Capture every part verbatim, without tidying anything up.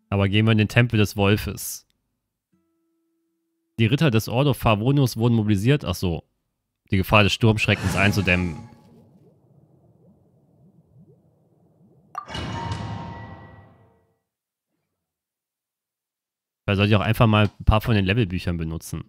Aber gehen wir in den Tempel des Wolfes. Die Ritter des Ordo Favonius wurden mobilisiert. Ach so. Die Gefahr des Sturmschreckens einzudämmen. Vielleicht sollte ich auch einfach mal ein paar von den Levelbüchern benutzen.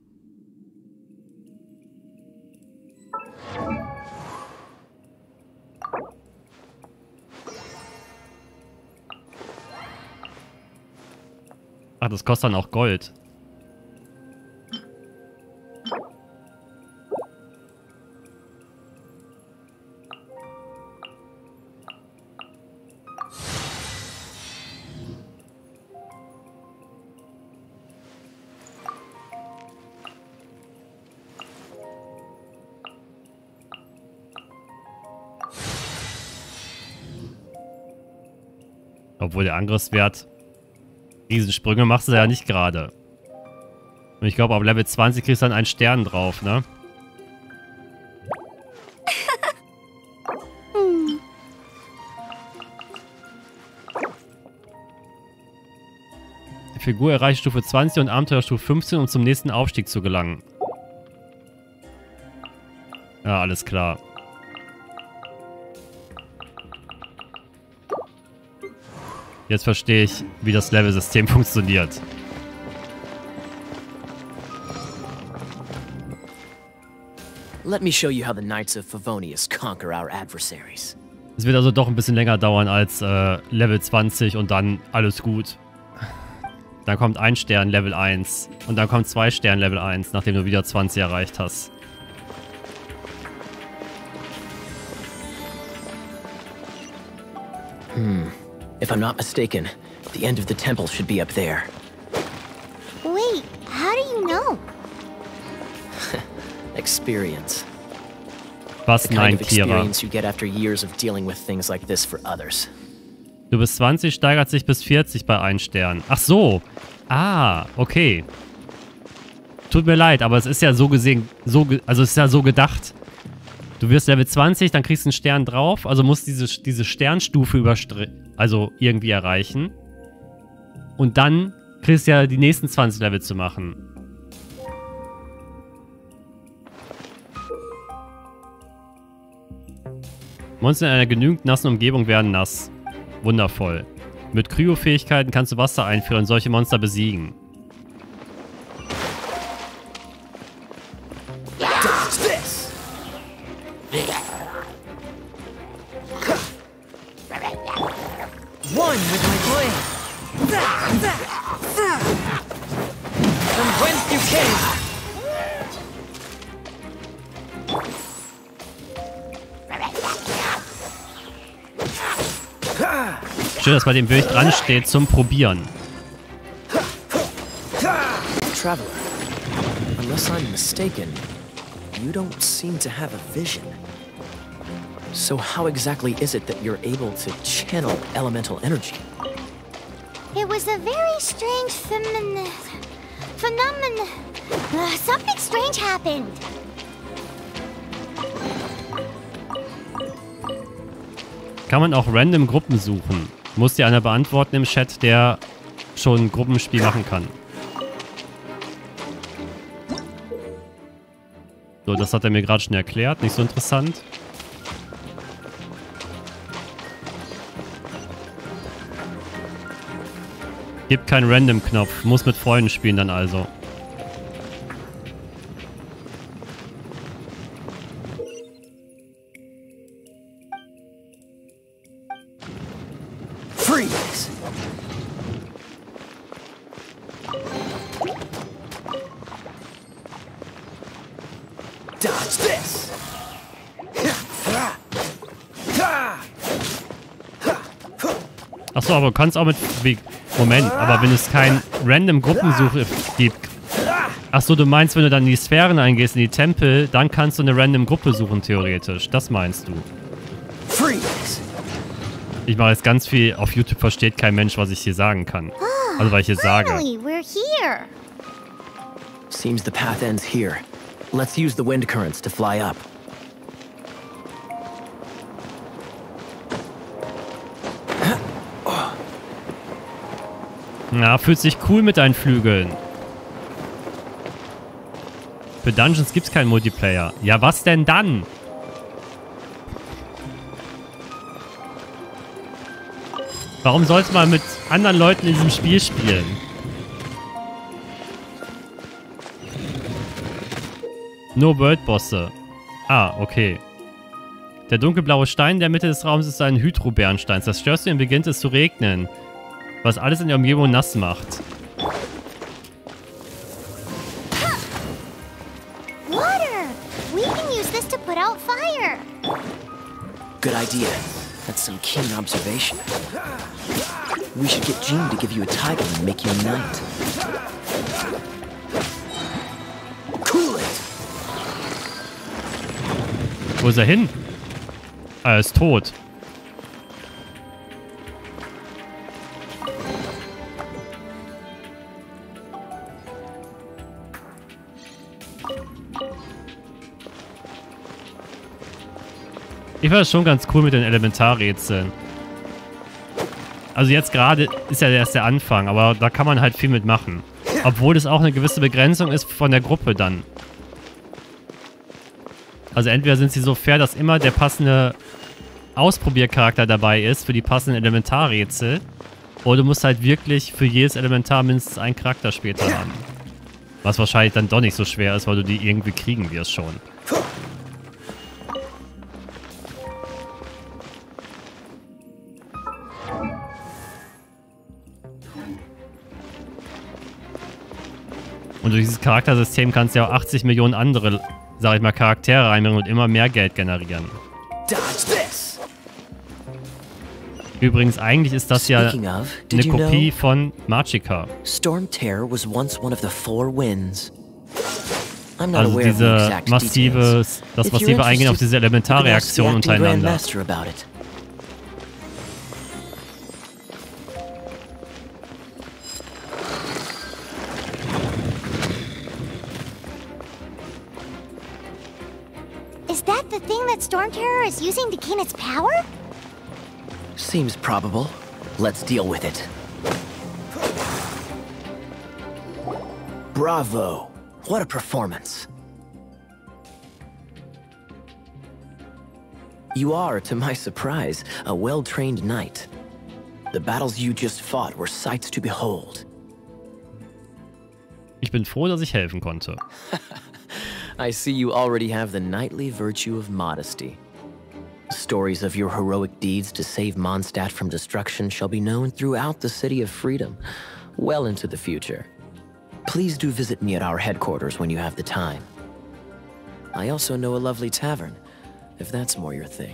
Ach, das kostet dann auch Gold. Obwohl der Angriffswert... Riesensprünge machst du ja nicht gerade. Und ich glaube, auf Level zwanzig kriegst du dann einen Stern drauf, ne? Die Figur erreicht Stufe zwanzig und Abenteuerstufe fünfzehn, um zum nächsten Aufstieg zu gelangen. Ja, alles klar. Jetzt verstehe ich, wie das Level-System funktioniert. Let me show you how the Knights of Favonius conquer our adversaries. Es wird also doch ein bisschen länger dauern als äh, Level zwanzig und dann alles gut. Dann kommt ein Stern Level eins und dann kommt zwei Stern Level eins, nachdem du wieder zwanzig erreicht hast. Hmm. If I'm not mistaken, the end of the temple should be up there. Wait, how do you know? Experience. Was The kind nein, of Kira. experience you get after years of dealing with things like this for others. Du bist zwanzig, steigert sich bis vierzig bei einem Stern. Ach so. Ah, okay. Tut mir leid, aber es ist ja so gesehen, so ge also es ist ja so gedacht. Du wirst Level zwanzig, dann kriegst du einen Stern drauf, also musst diese, diese Sternstufe überstreben, also irgendwie erreichen. Und dann kriegst du ja die nächsten zwanzig Level zu machen. Monster in einer genügend nassen Umgebung werden nass. Wundervoll. Mit Kryo-Fähigkeiten kannst du Wasser einführen und solche Monster besiegen. One with my blade. From whence you came. Schön, dass bei dem Bild dran steht zum Probieren. Traveler, unless I'm mistaken, you don't seem to have a vision. So how exactly is it that you're able to channel elemental energy? It was a very strange phenomenon. Phenomenon. Uh, something strange happened. Kann man auch random Gruppen suchen. Muss dir einer beantworten im Chat, der schon ein Gruppenspiel machen kann. So, das hat er mir gerade schon erklärt. Nicht so interessant. Gibt keinen Random-Knopf. Muss mit Freunden spielen dann also. Freeze! Dodge this! Achso, aber du kannst auch mit... Wie, Moment, aber wenn es kein random Gruppensuche gibt... Achso, du meinst, wenn du dann in die Sphären eingehst, in die Tempel, dann kannst du eine random Gruppe suchen, theoretisch. Das meinst du. Freeze! Ich mache jetzt ganz viel... Auf YouTube versteht kein Mensch, was ich hier sagen kann. Also, weil ich hier sage. Finally, we're here. Seems the path ends here. Let's use the wind currents to fly up. Na, fühlt sich cool mit deinen Flügeln. Für Dungeons gibt's keinen Multiplayer. Ja, was denn dann? Warum sollte man mit anderen Leuten in diesem Spiel spielen? Nur Worldbosse. Ah, okay. Der dunkelblaue Stein in der Mitte des Raums ist ein Hydro-Bernstein. Zerstörst du ihn, beginnt es zu regnen. Was alles in der Umgebung nass macht. Water! We can use this to put out fire. Good idea. That's some keen observation. We should get Jean to give you a title and make you a knight. Cool it! Wo ist er hin? Ah, er ist tot. Ich fand das schon ganz cool mit den Elementarrätseln. Also jetzt gerade ist ja erst der Anfang, aber da kann man halt viel mitmachen. Obwohl es auch eine gewisse Begrenzung ist von der Gruppe dann. Also entweder sind sie so fair, dass immer der passende Ausprobiercharakter dabei ist für die passenden Elementarrätsel. Oder du musst halt wirklich für jedes Elementar mindestens einen Charakter später haben. Was wahrscheinlich dann doch nicht so schwer ist, weil du die irgendwie kriegen wirst schon. Und durch dieses Charaktersystem kannst du ja auch achtzig Millionen andere, sag ich mal, Charaktere reinbringen und immer mehr Geld generieren. Übrigens, eigentlich ist das ja eine Kopie von Magicka. Storm Terror was once one of the four winds. Also diese massive, das massive Eingehen auf diese Elementarreaktion untereinander. Is that the thing that Storm Terror is using to gain its power? Seems probable. Let's deal with it. Bravo! What a performance. You are, to my surprise, a well-trained knight. The battles you just fought were sights to behold. Ich bin froh, dass ich helfen konnte. I see you already have the knightly virtue of modesty. Stories of your heroic deeds to save Mondstadt from destruction shall be known throughout the City of Freedom, well into the future. Please do visit me at our headquarters when you have the time. I also know a lovely tavern, if that's more your thing.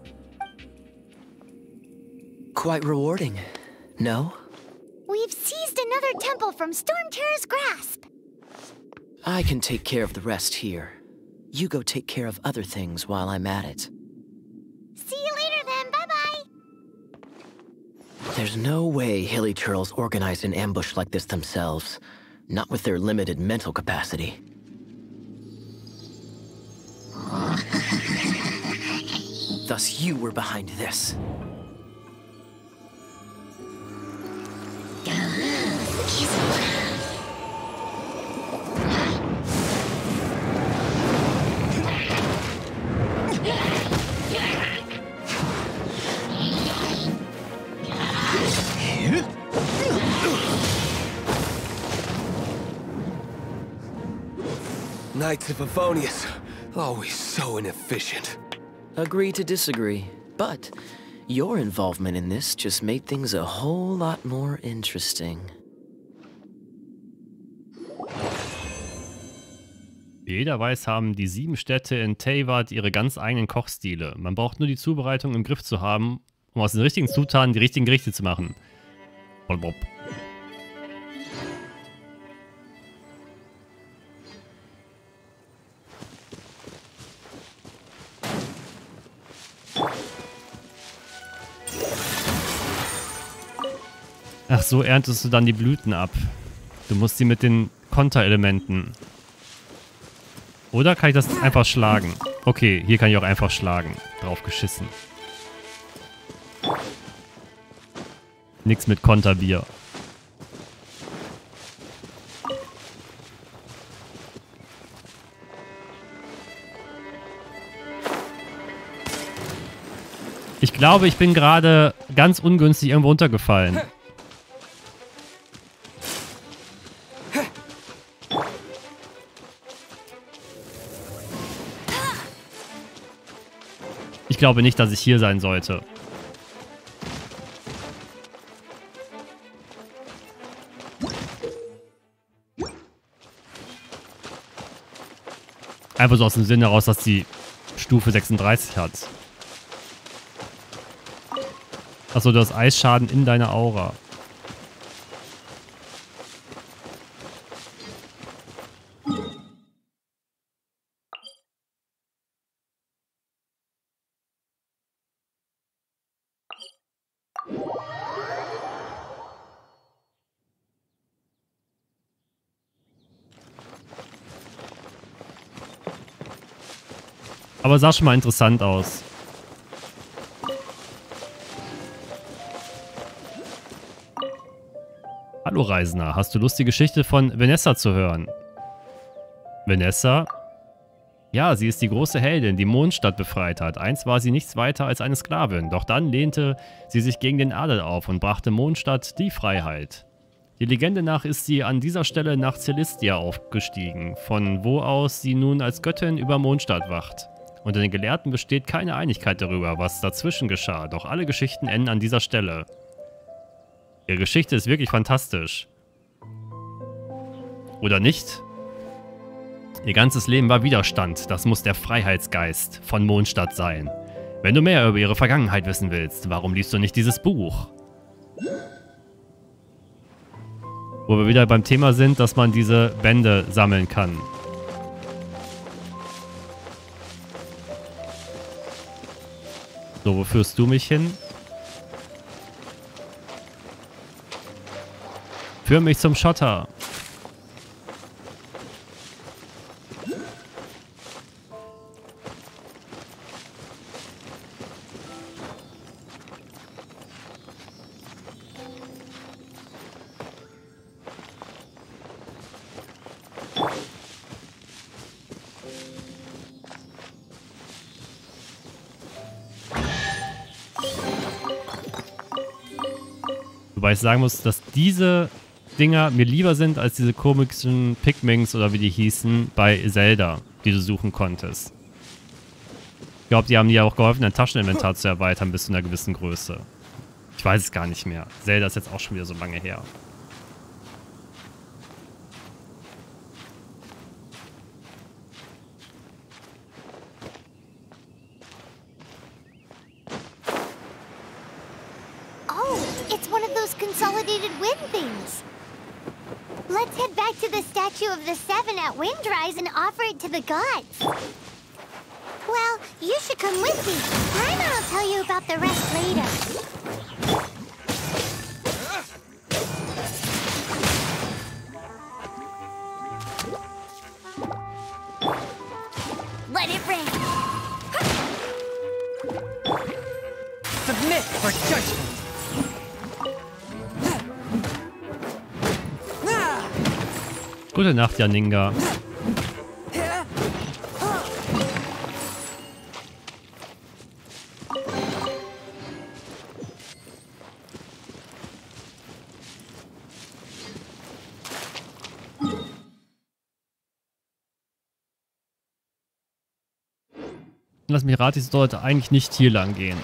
Quite rewarding, no? We've seized another temple from Storm Terror's grasp. I can take care of the rest here. You go take care of other things while I'm at it. See you later then, bye-bye! There's no way Hilly Churls organized an ambush like this themselves. Not with their limited mental capacity. Thus you were behind this. Knights of Favonius, always so inefficient. Agree to disagree, but your involvement in this just made things a whole lot more interesting. Wie jeder weiß, haben die sieben Städte in Teyvat ihre ganz eigenen Kochstile. Man braucht nur die Zubereitung im Griff zu haben, um aus den richtigen Zutaten die richtigen Gerichte zu machen. Bob. Ach so, erntest du dann die Blüten ab. Du musst sie mit den Konterelementen. Oder kann ich das einfach schlagen? Okay, hier kann ich auch einfach schlagen. Drauf geschissen. Nix mit Konterbier. glaube, ich bin gerade ganz ungünstig irgendwo runtergefallen. Ich glaube nicht, dass ich hier sein sollte. Einfach so aus dem Sinn heraus, dass die Stufe sechsunddreißig hat. Achso, du hast Eisschaden in deiner Aura. Aber sah schon mal interessant aus. Hallo Reisender, hast du Lust, die Geschichte von Vanessa zu hören? Vanessa? Ja, sie ist die große Heldin, die Mondstadt befreit hat. Einst war sie nichts weiter als eine Sklavin, doch dann lehnte sie sich gegen den Adel auf und brachte Mondstadt die Freiheit. Die Legende nach ist sie an dieser Stelle nach Celestia aufgestiegen, von wo aus sie nun als Göttin über Mondstadt wacht. Unter den Gelehrten besteht keine Einigkeit darüber, was dazwischen geschah, doch alle Geschichten enden an dieser Stelle. Ihre Geschichte ist wirklich fantastisch. Oder nicht? Ihr ganzes Leben war Widerstand, das muss der Freiheitsgeist von Mondstadt sein. Wenn du mehr über ihre Vergangenheit wissen willst, warum liest du nicht dieses Buch? Wo wir wieder beim Thema sind, dass man diese Bände sammeln kann. So, wo führst du mich hin? Führ mich zum Schotter. Wobei ich sagen muss, dass diese Dinger mir lieber sind als diese komischen Pikmins oder wie die hießen bei Zelda, die du suchen konntest. Ich glaube, die haben dir auch geholfen, dein Tascheninventar zu erweitern bis zu einer gewissen Größe. Ich weiß es gar nicht mehr. Zelda ist jetzt auch schon wieder so lange her. Consolidated wind things. Let's head back to the statue of the Seven at Windrise and offer it to the gods. Well, you should come with me. Paimon will tell you about the rest later. Let it rain. Submit for judgment. Gute Nacht, Janinga. Lass mich raten, es sollte eigentlich nicht hier lang gehen.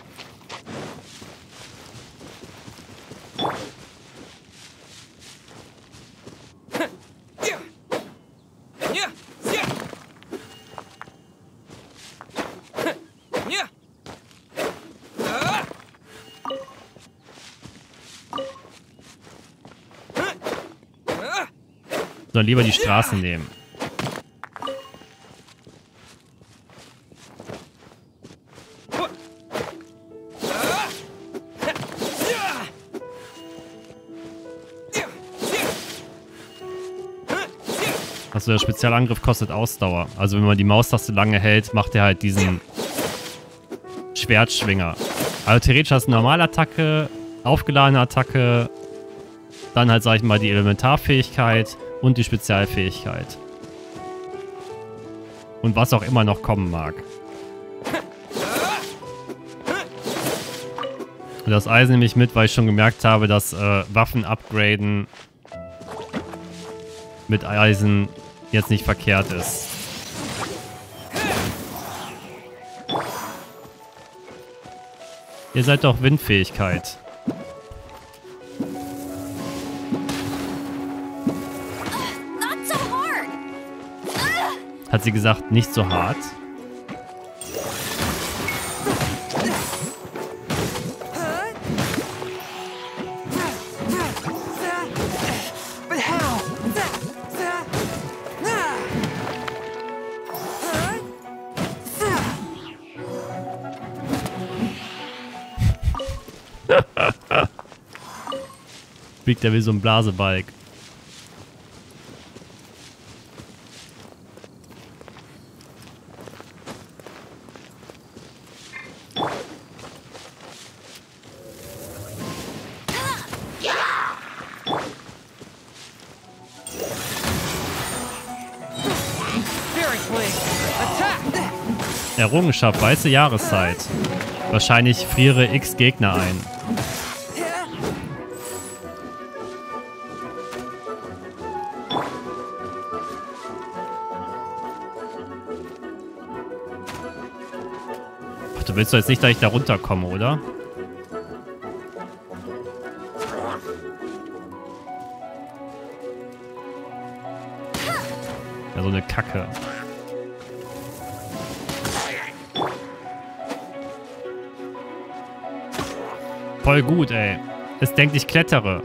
Sondern lieber die Straße nehmen. Also der Spezialangriff kostet Ausdauer. Also wenn man die Maustaste lange hält, macht er halt diesen Schwertschwinger. Also theoretisch hast du eine Normalattacke, aufgeladene Attacke, dann halt, sag ich mal, die Elementarfähigkeit und die Spezialfähigkeit. Und was auch immer noch kommen mag. Das Eisen nehme ich mit, weil ich schon gemerkt habe, dass äh, Waffen upgraden mit Eisen jetzt nicht verkehrt ist. Ihr seid doch Windfähigkeit. Hat sie gesagt, nicht so hart? Biegt er wie so ein Blasebalg. Errungenschaft, weiße Jahreszeit. Wahrscheinlich friere X Gegner ein. Ach, du willst doch jetzt nicht, dass ich da runterkomme, oder? Ja, so eine Kacke. Voll gut, ey. Es denkt, ich klettere.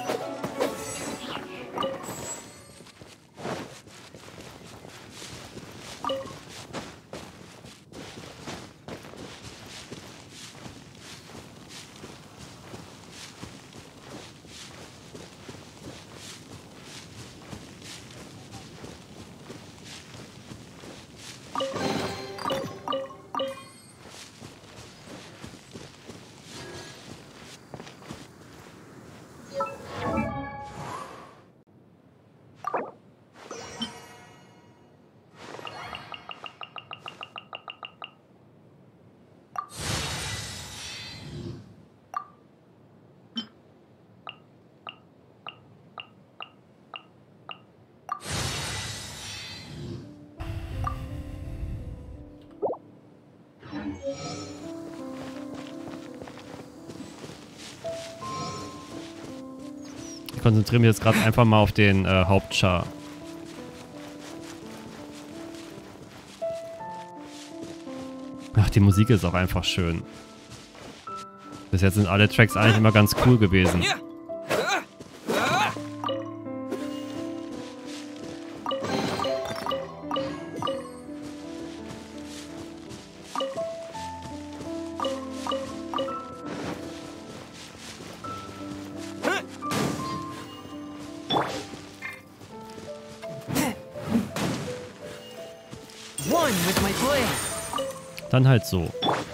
Ich konzentriere mich jetzt gerade einfach mal auf den äh, Hauptchar. Ach, die Musik ist auch einfach schön. Bis jetzt sind alle Tracks eigentlich immer ganz cool gewesen. Dann halt so.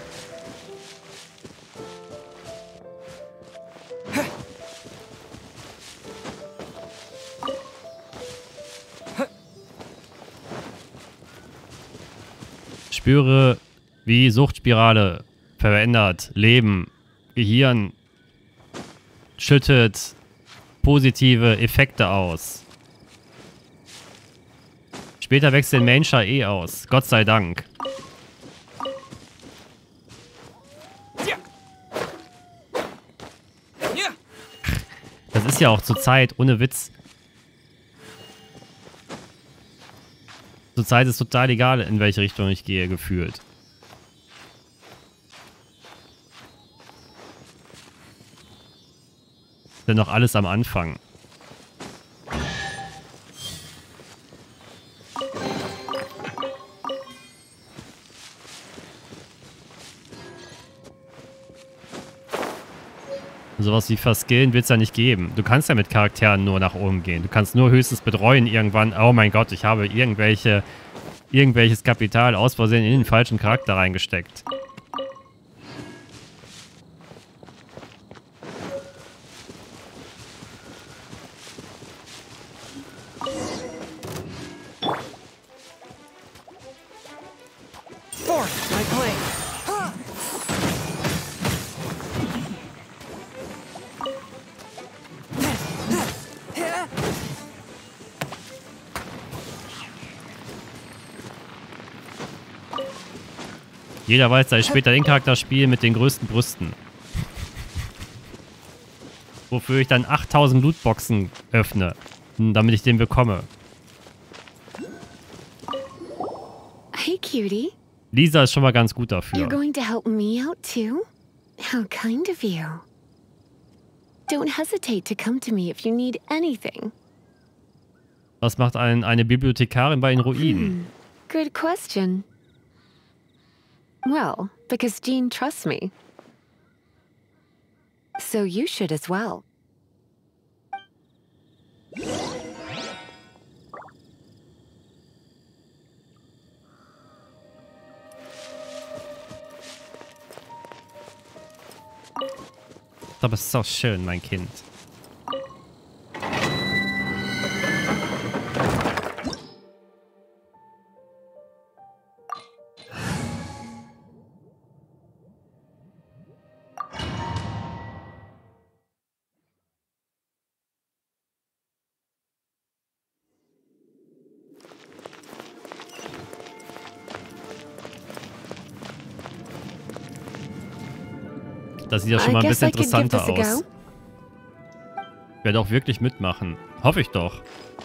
Spüre, wie Suchtspirale verändert Leben, Gehirn schüttet positive Effekte aus. Später wächst den Main-Char eh aus. Gott sei Dank. Das ist ja auch zur Zeit, ohne Witz. Zur Zeit ist total egal, in welche Richtung ich gehe, gefühlt. Ist ja noch alles am Anfang. Sowas wie Verskillen wird es ja nicht geben. Du kannst ja mit Charakteren nur nach oben gehen. Du kannst nur höchstens betreuen irgendwann. Oh mein Gott, ich habe irgendwelche, irgendwelches Kapital aus Versehen in den falschen Charakter reingesteckt. Jeder weiß, dass ich später den Charakter spiele mit den größten Brüsten. Wofür ich dann achttausend Lootboxen öffne, damit ich den bekomme. Hey, cutie. Lisa ist schon mal ganz gut You're dafür. going to help me out too? How kind of you. Don't hesitate to come to me if you need anything. Was macht ein, eine Bibliothekarin bei den Ruinen? Good question. Well, because Jean trusts me. So you should as well. Aber es ist auch schön, mein Kind. Das sieht ja schon mal ein bisschen interessanter aus. Ich werde auch wirklich mitmachen. Hoffe ich doch.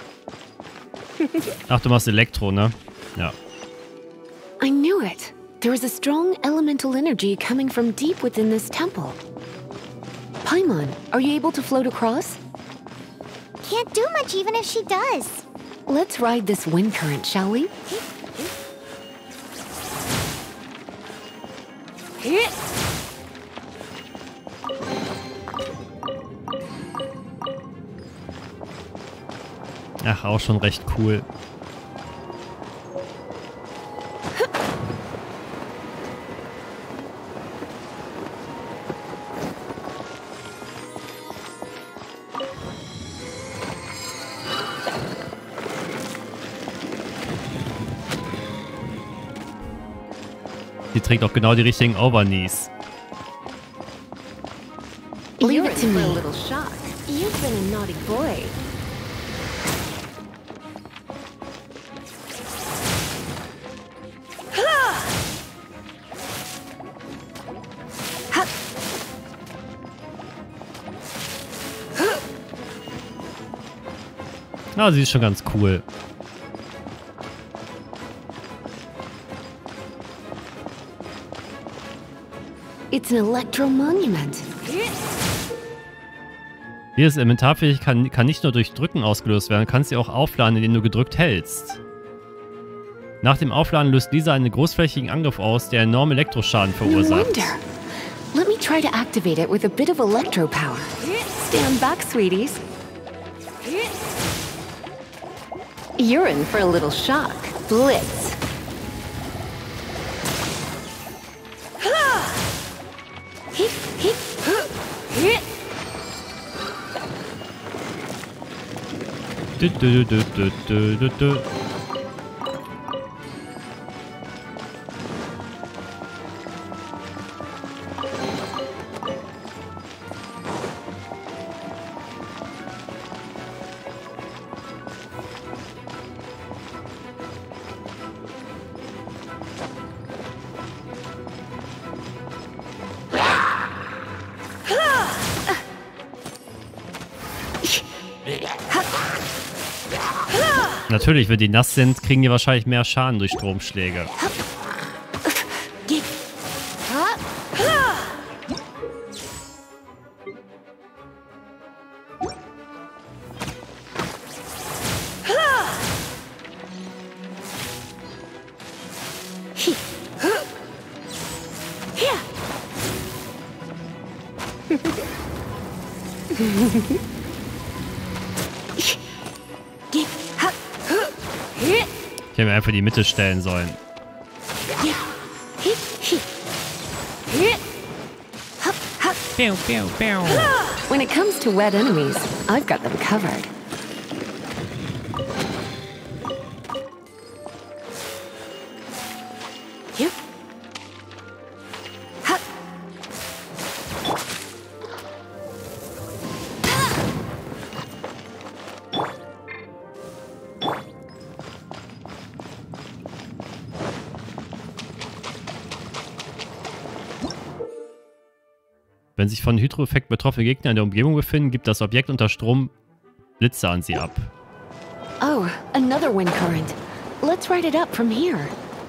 Ach, du machst Elektro, ne? Ja. I knew it. There is a strong elemental energy coming from deep within this temple. Paimon, are you able to float across? Can't do much even if she does. Let's ride this wind current, shall we? Ach, auch schon recht cool. Sie trägt auch genau die richtigen Overknees. Leave it to me. A little shock. You've been a naughty boy. Ah, sie ist schon ganz cool. It's an electro monument. Hier ist Inventarfähigkeit kann, kann nicht nur durch Drücken ausgelöst werden, kannst sie auch aufladen, indem du gedrückt hältst. Nach dem Aufladen löst Lisa einen großflächigen Angriff aus, der enormen Elektroschaden No verursacht. wonder. Let me try to activate it with a bit of electro power. Stand back, sweeties. You're in for a little shock. Blitz. Dü, dü, dü, dü, dü, dü, dü. Natürlich, wenn die nass sind, kriegen die wahrscheinlich mehr Schaden durch Stromschläge. Ich hätte mir einfach die Mitte stellen sollen. Pew, pew, pew. When it comes to wet enemies, I've got them covered. Yep. Ha. Wenn sich von Hydro-Effekt betroffene Gegner in der Umgebung befinden, gibt das Objekt unter Strom Blitze an sie ab. Oh, another wind current. Let's ride it up from here.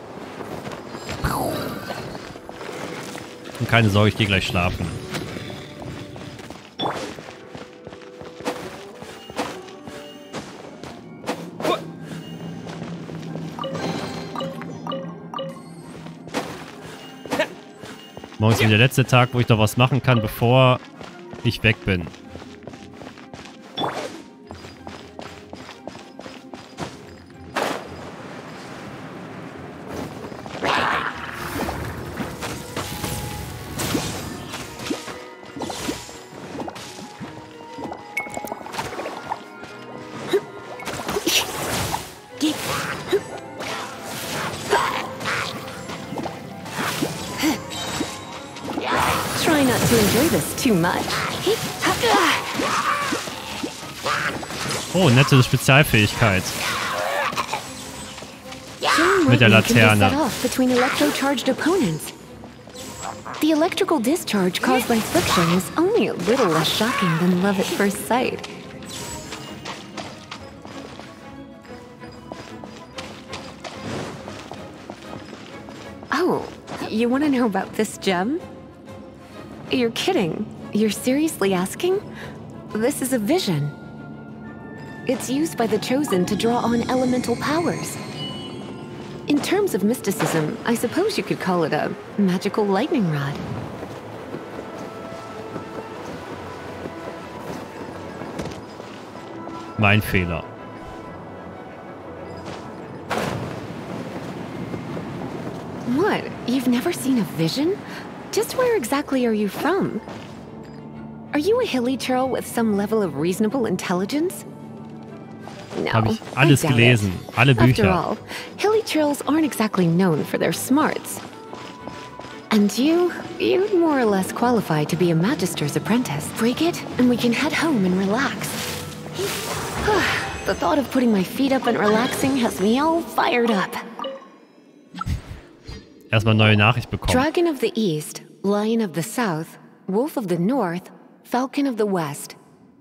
Und keine Sorge, ich gehe gleich schlafen. Morgen ist der letzte Tag, wo ich noch was machen kann, bevor ich weg bin. Try not to enjoy this too much. Oh, nette Spezialfähigkeit. Mit der Lightning can be Laterne. set off between electro-charged opponents. The electrical discharge caused by friction is only a little less shocking than love at first sight. Oh, you want to know about this gem? You're kidding. You're seriously asking? This is a vision. It's used by the Chosen to draw on elemental powers. In terms of mysticism, I suppose you could call it a magical lightning rod. Mein Fehler. What? You've never seen a vision? Just where exactly are you from? Are you a hilly churl with some level of reasonable intelligence? No, Habe ich alles I doubt gelesen. it. Alle After Bücher. all, hilly churls aren't exactly known for their smarts. And you, you'd more or less qualify to be a Magister's apprentice. Break it, and we can head home and relax. The thought of putting my feet up and relaxing has me all fired up. Erstmal neue Nachricht bekommen. Dragon of the East, Lion of the South, Wolf of the North, Falcon of the West.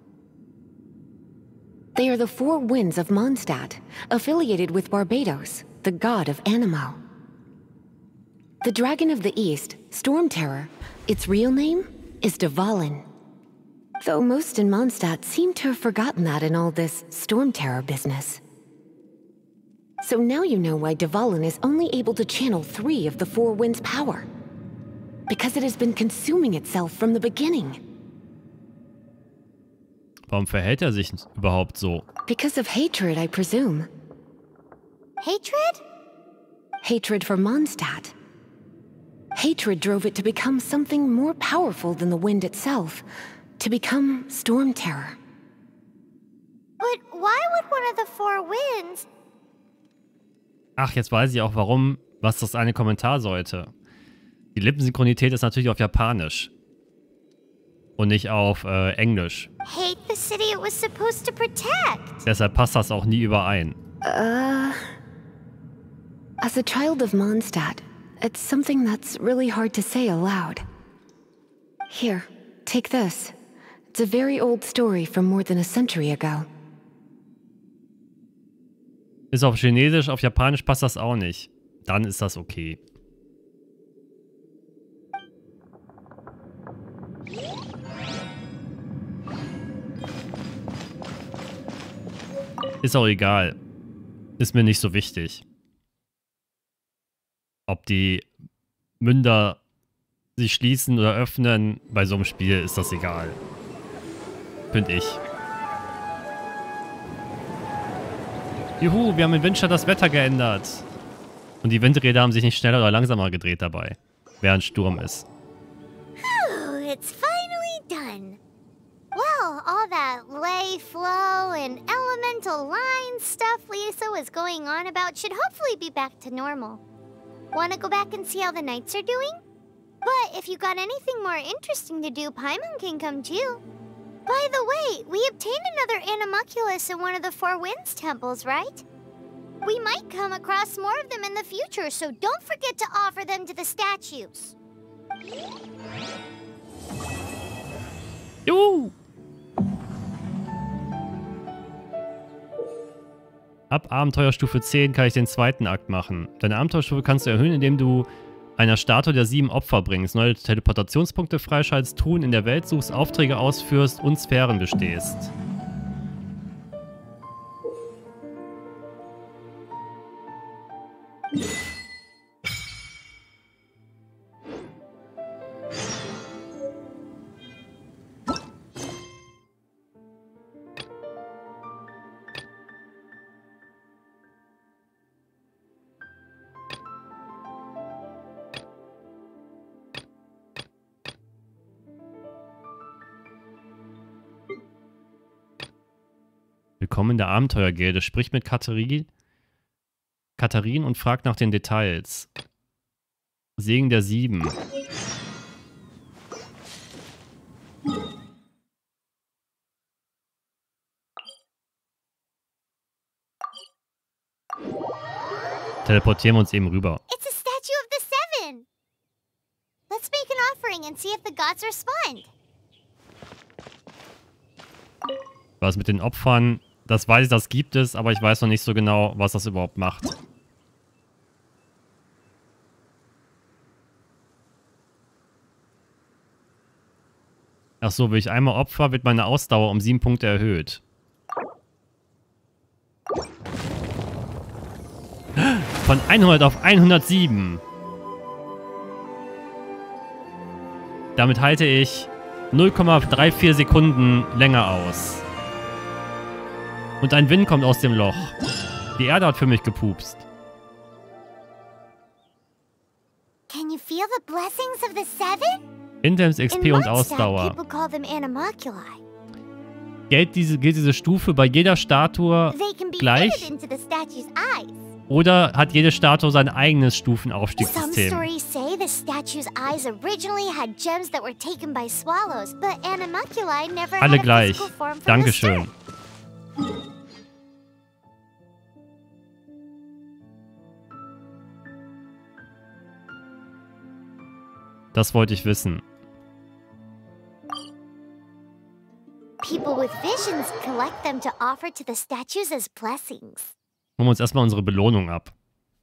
They are the four winds of Mondstadt, affiliated with Barbados, the god of Anemo. The Dragon of the East, Storm Terror, its real name is Dvalin. Though most in Mondstadt seem to have forgotten that in all this Storm Terror business. So now you know why Dvalin is only able to channel three of the four winds' power. Because it has been consuming itself from the beginning. Warum verhält er sich überhaupt so? Because of hatred, I presume. Hatred? Hatred for Mondstadt. Hatred drove it to become something more powerful than the wind itself. To become Storm Terror. But why would one of the four winds... Ach, jetzt weiß ich auch warum, was das eine Kommentar sollte. Die Lippensynchronität ist natürlich auf Japanisch. Und nicht auf äh, Englisch. Hate the city it was supposed to protect. Deshalb passt das auch nie überein. Uh... As a child of Mondstadt, it's something that's really hard to say aloud. Here, take this. It's a very old story from more than a century ago. Ist auf Chinesisch, auf Japanisch passt das auch nicht. Dann ist das okay. Ist auch egal. Ist mir nicht so wichtig. Ob die Münder sich schließen oder öffnen, bei so einem Spiel ist das egal. Finde ich. Juhu, wir haben in Windschatten das Wetter geändert. Und die Windräder haben sich nicht schneller oder langsamer gedreht dabei, während Sturm ist. Oh, it's finally done. Well, all that lay flow and elemental line stuff Lisa was going on about should hopefully be back to normal. Want to go back and see how the knights are doing? But if you got anything more interesting to do, Paimon can come too. By the way, we obtained another Animalculus in one of the Four Winds temples, right? We might come across more of them in the future, so don't forget to offer them to the statues. Juhu! Ab Abenteuerstufe zehn kann ich den zweiten Akt machen. Deine Abenteuerstufe kannst du erhöhen, indem du einer Statue der sieben Opfer bringst, neue Teleportationspunkte freischaltest, Truhen in der Welt suchst, Aufträge ausführst und Sphären bestehst. Willkommen in der Abenteuergilde. Sprich mit Katharin, Katharin und frag nach den Details. Segen der Sieben. Teleportieren wir uns eben rüber. It's a statue of the seven. Let's make an offering and see if the gods respond. Was mit den Opfern? Das weiß ich, das gibt es, aber ich weiß noch nicht so genau, was das überhaupt macht. Ach so, will ich einmal Opfer, wird meine Ausdauer um sieben Punkte erhöht. Von hundert auf hundertsieben. Damit halte ich null Komma vierunddreißig Sekunden länger aus. Und ein Wind kommt aus dem Loch. Die Erde hat für mich gepupst. Can you feel the blessings of the seven? Intense X P In und Mondstadt, Ausdauer. people call them animalculi. Gilt diese, gilt diese Stufe bei jeder Statue They can be gleich? fitted into the statue's eyes. Oder hat jede Statue sein eigenes Some Stufenaufstiegssystem? stories say the statue's eyes originally had gems that were taken by swallows, but animalculi never Alle had a gleich. physical form from Dankeschön. the start. Das wollte ich wissen. People with visions collect them to offer to the statues as blessings. Holen wir uns erstmal unsere Belohnung ab.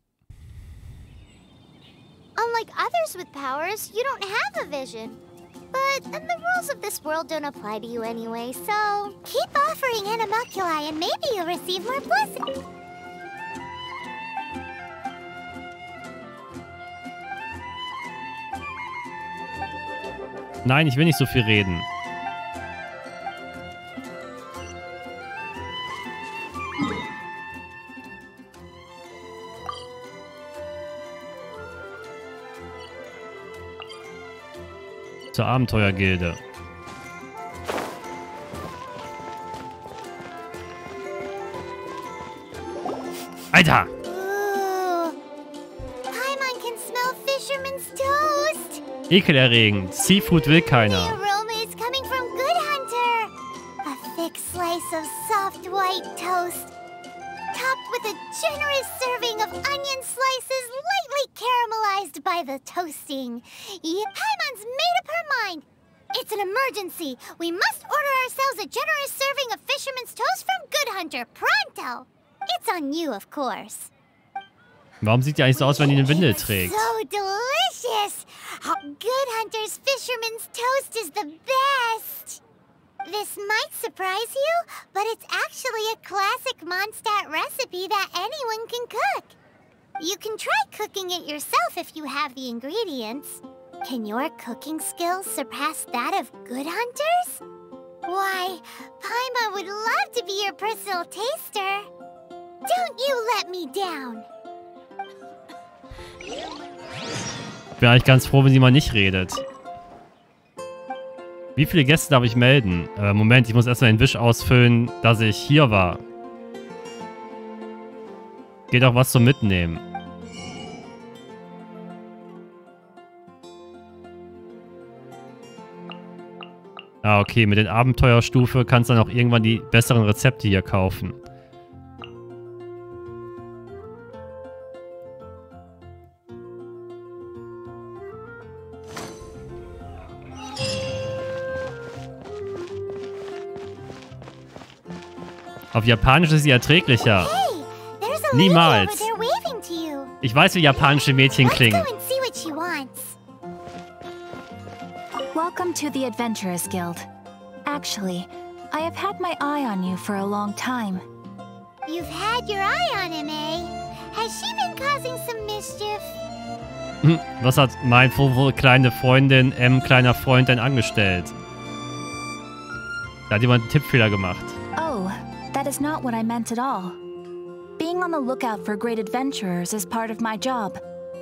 Unlike others with powers, you don't have a vision. But the rules of this world don't apply to you anyway, so keep offering animalculi and maybe you'll receive more blessings. Nein, ich will nicht so viel reden. Zur Abenteuergilde. Alter! Ooh. Paimon can smell fisherman's toast. Ekelerregend. Seafood will The keiner. aroma is coming from Good Hunter. A thick slice of soft white toast, topped with a generous serving of onion slices lightly caramelized by the toasting. Yeah, Paimon's made up her mind. It's an emergency. We must order ourselves a generous serving of fisherman's toast from Good Hunter, pronto. It's on you, of course. Warum sieht die eigentlich so aus, wenn die eine Windel trägt? So delicious! Good Hunter's fisherman's toast is the best! This might surprise you, but it's actually a classic Mondstadt recipe that anyone can cook. You can try cooking it yourself if you have the ingredients. Can your cooking skills surpass that of Good Hunter's? Why, Paimon would love to be your personal taster. Don't you let me down. Ich bin eigentlich ganz froh, wenn sie mal nicht redet. Wie viele Gäste darf ich melden? Äh, Moment, ich muss erstmal den Wisch ausfüllen, dass ich hier war. Geht auch was zum Mitnehmen. Ah, okay, mit den Abenteuerstufe kannst du dann auch irgendwann die besseren Rezepte hier kaufen. Auf Japanisch ist sie erträglicher. Hey, there's a Niemals. lady over there waving to you. Ich weiß, wie japanische Mädchen Let's go klingen. and see what she wants. Welcome to the Adventurers Guild. Actually, I have had my eye on you for a long time. You've had your eye on him, eh? Has she been causing some mischief? Hm, was hat mein Fufu kleine Freundin, M kleiner Freund denn angestellt? Da hat jemand einen Tippfehler gemacht. Oh, that is not what I meant at all. Being on the lookout for great adventurers is part of my job.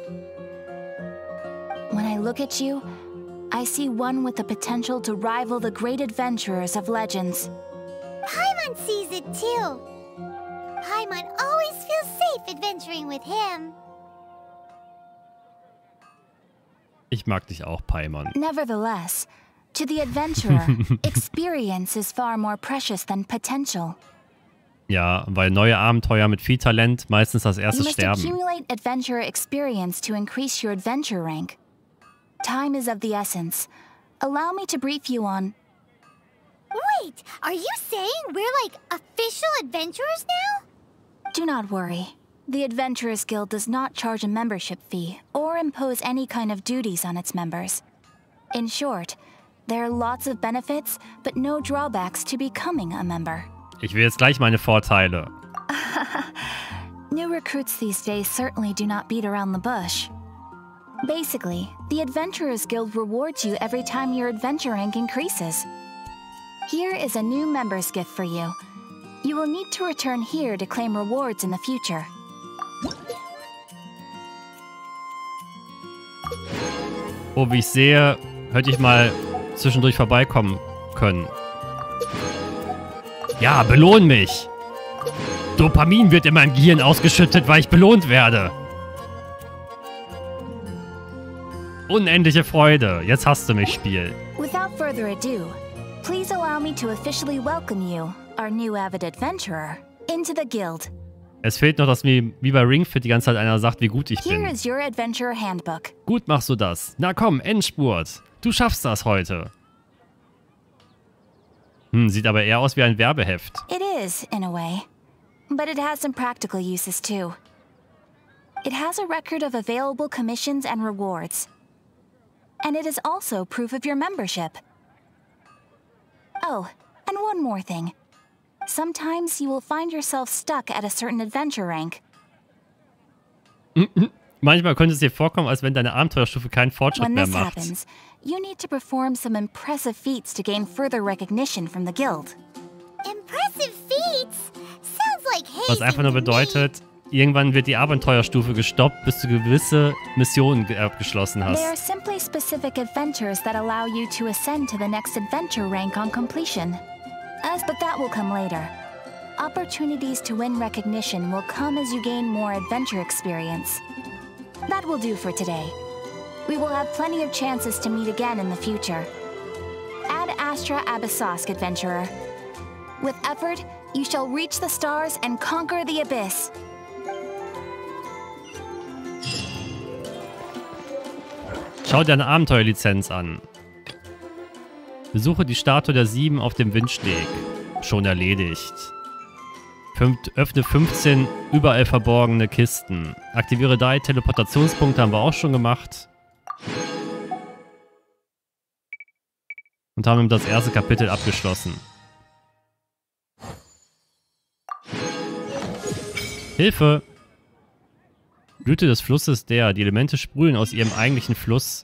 When I look at you, I see one with the potential to rival the great adventurers of legends. Paimon sees it too. Paimon always feels safe adventuring with him. Ich mag dich auch, Paimon. Nevertheless, to the adventurer, experience is far more precious than potential. Ja, weil neue Abenteuer mit viel Talent meistens das You erste must sterben. accumulate adventurer experience to increase your adventure rank. Time is of the essence. Allow me to brief you on... Wait, are you saying we're like official adventurers now? Do not worry. The Adventurers Guild does not charge a membership fee or impose any kind of duties on its members. In short, there are lots of benefits, but no drawbacks to becoming a member. Ich will jetzt gleich meine Vorteile. New recruits these days certainly do not beat around the bush. Basically, the Adventurers Guild rewards you every time your adventure rank increases. Here is a new member's gift for you. You will need to return here to claim rewards in the future. Oh, wie ich sehe, hätte ich mal zwischendurch vorbeikommen können. Ja, belohn mich! Dopamin wird in meinem Gehirn ausgeschüttet, weil ich belohnt werde. Unendliche Freude. Jetzt hast du mich, Spiel. Without further ado, please allow me to officially welcome you, our new avid adventurer, into the guild. Es fehlt noch, dass mir wie bei Ring Fit die ganze Zeit einer sagt, wie gut ich Here bin. is your adventurer handbook. Gut machst du das. Na komm, Endspurt. Du schaffst das heute. Hm, sieht aber eher aus wie ein Werbeheft. It is, in a way, but it has some practical uses too. It has a record of available commissions and rewards. And it is also proof of your membership. Oh, and one more thing. Sometimes you will find yourself stuck at a certain adventure rank. Manchmal könnte es dir vorkommen, als wenn deine Abenteuerstufe keinen Fortschritt When mehr this macht. happens, you need to perform some impressive feats to gain further recognition from the guild. Impressive feats? Sounds like Was hazing einfach nur to me. bedeutet, irgendwann wird die Abenteuerstufe gestoppt, bis du gewisse Missionen ge- abgeschlossen They are hast. simply specific adventures that allow you to ascend to the next adventure rank on completion. As but that will come later. Opportunities to win recognition will come as you gain more adventure experience. That will do for today. We will have plenty of chances to meet again in the future. Ad Astra Abyssosk, adventurer. With effort, you shall reach the stars and conquer the abyss. Schau dir eine Abenteuerlizenz an. Besuche die Statue der Sieben auf dem Windsteg. Schon erledigt. Fünf, öffne fünfzehn überall verborgene Kisten. Aktiviere drei Teleportationspunkte, haben wir auch schon gemacht. Und haben das erste Kapitel abgeschlossen. Hilfe! Blüte des Flusses der. Die Elemente sprudeln aus ihrem eigentlichen Fluss.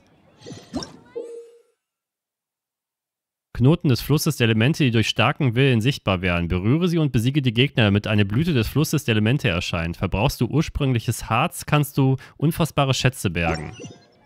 Knoten des Flusses der Elemente, die durch starken Willen sichtbar werden. Berühre sie und besiege die Gegner, damit eine Blüte des Flusses der Elemente erscheint. Verbrauchst du ursprüngliches Harz, kannst du unfassbare Schätze bergen.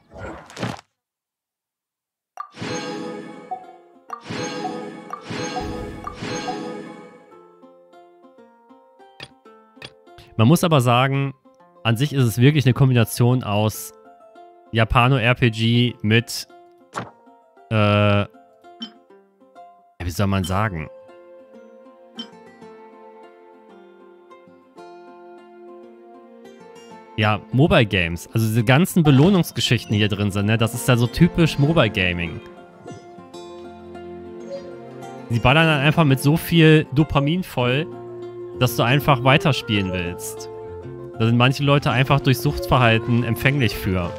Man muss aber sagen, an sich ist es wirklich eine Kombination aus Japano-R P G mit, äh, wie soll man sagen? Ja, Mobile Games. Also diese ganzen Belohnungsgeschichten, die hier drin sind, ne? Das ist ja so typisch Mobile Gaming. Sie ballern dann einfach mit so viel Dopamin voll, dass du einfach weiterspielen willst. Da sind manche Leute einfach durch Suchtverhalten empfänglich für.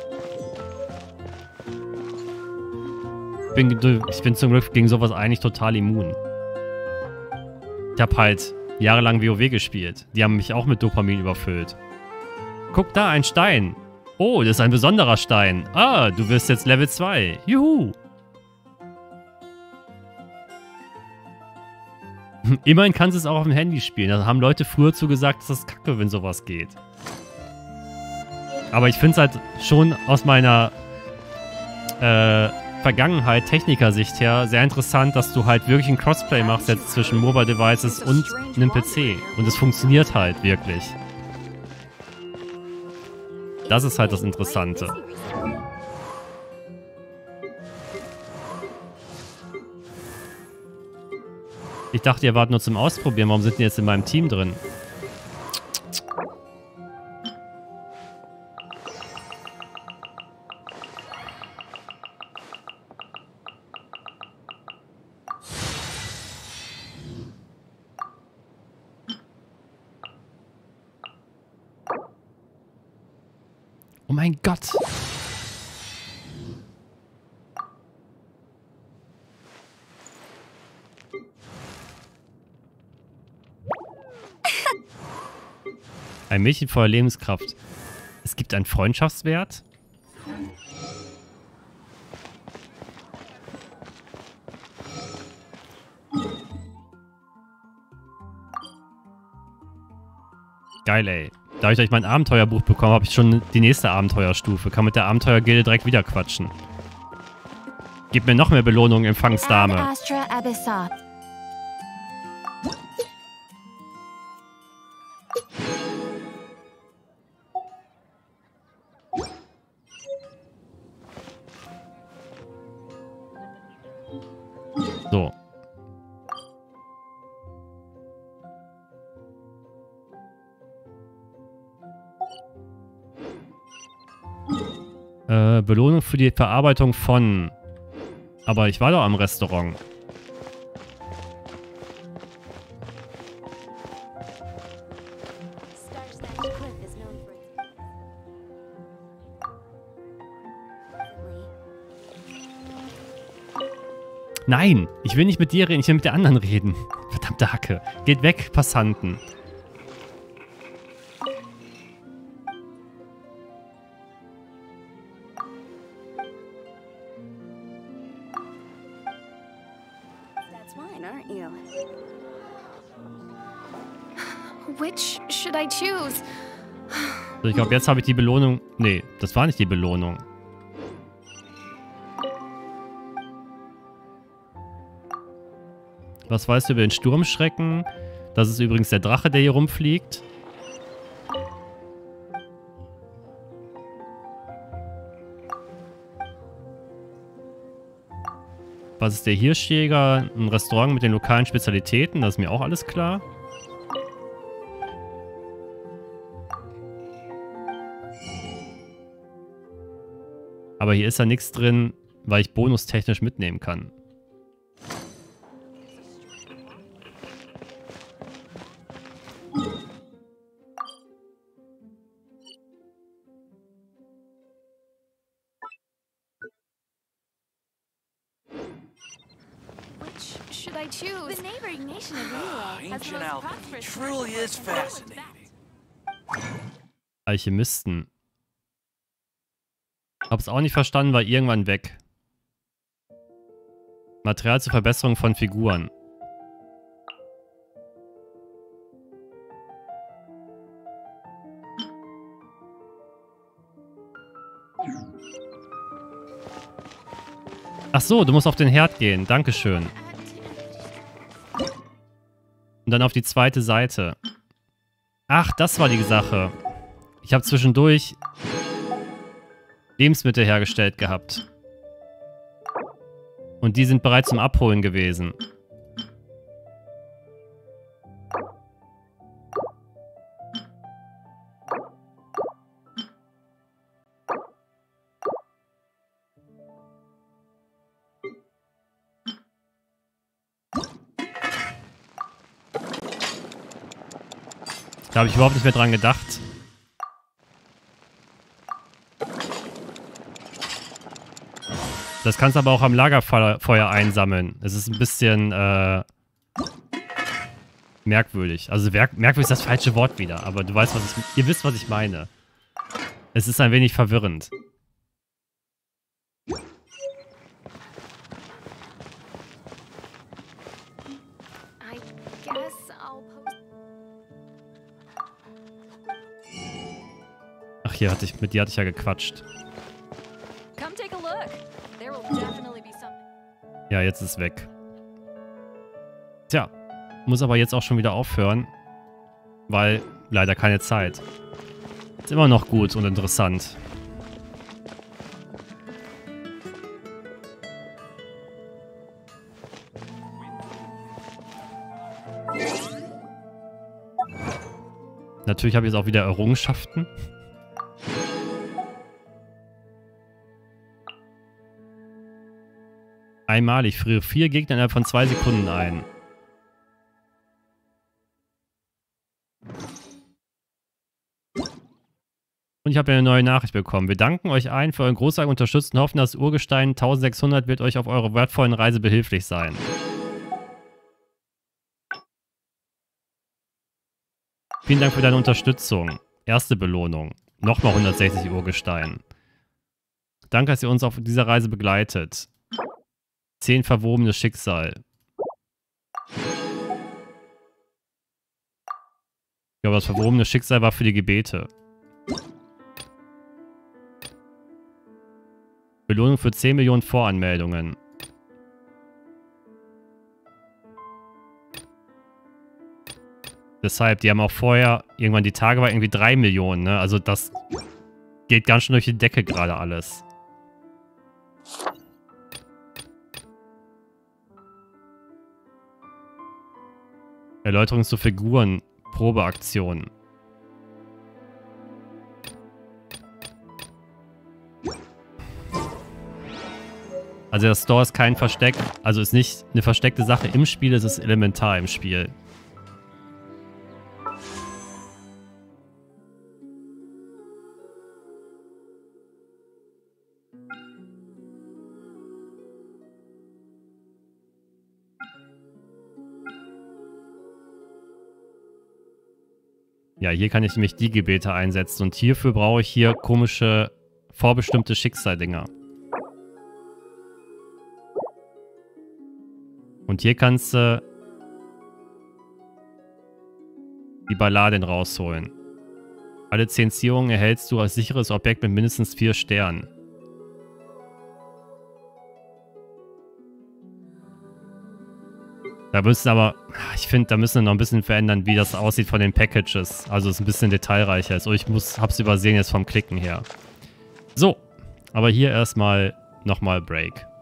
Ich bin, ich bin zum Glück gegen sowas eigentlich total immun. Ich habe halt jahrelang WoW gespielt. Die haben mich auch mit Dopamin überfüllt. Guck da, ein Stein. Oh, das ist ein besonderer Stein. Ah, du wirst jetzt Level zwei. Juhu. Immerhin kannst du es auch auf dem Handy spielen. Da haben Leute früher zu gesagt, dass das kacke, wenn sowas geht. Aber ich finde es halt schon aus meiner äh, Vergangenheit, Techniker-Sicht her, sehr interessant, dass du halt wirklich ein Crossplay machst jetzt zwischen Mobile Devices und einem P C. Und es funktioniert halt wirklich. Das ist halt das Interessante. Ich dachte, ihr wart nur zum Ausprobieren. Warum sind die jetzt in meinem Team drin? Oh mein Gott! Ein Mädchen voller Lebenskraft. Es gibt einen Freundschaftswert? Geil, ey. Dadurch, dass ich mein Abenteuerbuch bekommen habe, habe ich schon die nächste Abenteuerstufe. Kann mit der Abenteuergilde direkt wieder quatschen. Gib mir noch mehr Belohnung, Empfangsdame. Astra Abyssa. So. Äh, Belohnung für die Verarbeitung von... Aber ich war doch am Restaurant. Nein, ich will nicht mit dir reden, ich will mit der anderen reden. Verdammte Hacke. Geht weg, Passanten. Which should I choose? So, ich glaube, jetzt habe ich die Belohnung... Nee, das war nicht die Belohnung. Was weißt du über den Sturmschrecken? Das ist übrigens der Drache, der hier rumfliegt. Was ist der Hirschjäger? Ein Restaurant mit den lokalen Spezialitäten, das ist mir auch alles klar. Aber hier ist ja nichts drin, weil ich bonustechnisch mitnehmen kann. Which should I choose? The neighboring nation of Liyue has the Ancient most alchemy prosperous truly is fascinating. Alchemisten. Hab's auch nicht verstanden, war irgendwann weg. Material zur Verbesserung von Figuren. Ach so, du musst auf den Herd gehen. Dankeschön. Und dann auf die zweite Seite. Ach, das war die Sache. Ich habe zwischendurch Lebensmittel hergestellt gehabt. Und die sind bereit zum Abholen gewesen. Da habe ich überhaupt nicht mehr dran gedacht. Das kannst du aber auch am Lagerfeuer einsammeln. Es ist ein bisschen äh, merkwürdig. Also merkwürdig ist das falsche Wort wieder, aber du weißt, was ich, ihr wisst, was ich meine. Es ist ein wenig verwirrend. I guess I'll post. Ach, hier hatte ich, mit dir hatte ich ja gequatscht. Come take a look. There will definitely be something. Ja, jetzt ist es weg. Tja, muss aber jetzt auch schon wieder aufhören, weil leider keine Zeit. Ist immer noch gut und interessant. Natürlich habe ich jetzt auch wieder Errungenschaften. Einmalig friere vier Gegner innerhalb von zwei Sekunden ein. Und ich habe eine neue Nachricht bekommen. Wir danken euch allen für euren großartigen Unterstützung und hoffen, dass Urgestein eintausendsechshundert wird euch auf eurer wertvollen Reise behilflich sein. Vielen Dank für deine Unterstützung. Erste Belohnung. Nochmal hundertsechzig Urgestein. Danke, dass ihr uns auf dieser Reise begleitet. Zehn verwobenes Schicksal. Ich glaube, das verwobene Schicksal war für die Gebete. Belohnung für zehn Millionen Voranmeldungen. Deshalb, die haben auch vorher, irgendwann die Tage war irgendwie drei Millionen, ne? Also das geht ganz schön durch die Decke gerade alles. Erläuterung zu Figuren, Probeaktionen. Also der Store ist kein Versteck, also ist nicht eine versteckte Sache im Spiel, es ist elementar im Spiel. Ja, hier kann ich nämlich die Gebete einsetzen und hierfür brauche ich hier komische, vorbestimmte Schicksaldinger. Und hier kannst du die Balladen rausholen. Alle zehn Ziehungen erhältst du als sicheres Objekt mit mindestens vier Sternen. Da müssen aber, ich finde, da müssen wir noch ein bisschen verändern, wie das aussieht von den Packages. Also es ein bisschen detailreicher ist. Oh, ich muss, hab's übersehen jetzt vom Klicken her. So, aber hier erstmal nochmal Break.